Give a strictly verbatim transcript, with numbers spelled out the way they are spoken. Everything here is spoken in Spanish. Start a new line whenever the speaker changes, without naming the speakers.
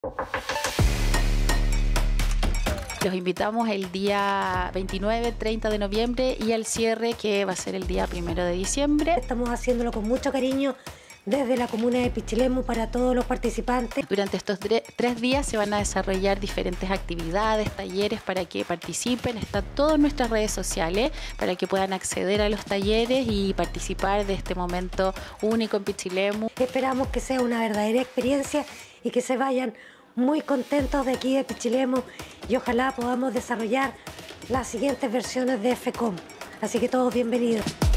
Los invitamos el día veintinueve, treinta de noviembre y al cierre, que va a ser el día primero de diciembre.
Estamos haciéndolo con mucho cariño desde la comuna de Pichilemu para todos los participantes.
Durante estos tres días se van a desarrollar diferentes actividades, talleres para que participen. Está todo en nuestras redes sociales para que puedan acceder a los talleres y participar de este momento único en Pichilemu.
Esperamos que sea una verdadera experiencia y que se vayan muy contentos de aquí de Pichilemu y ojalá podamos desarrollar las siguientes versiones de FECOM. Así que todos bienvenidos.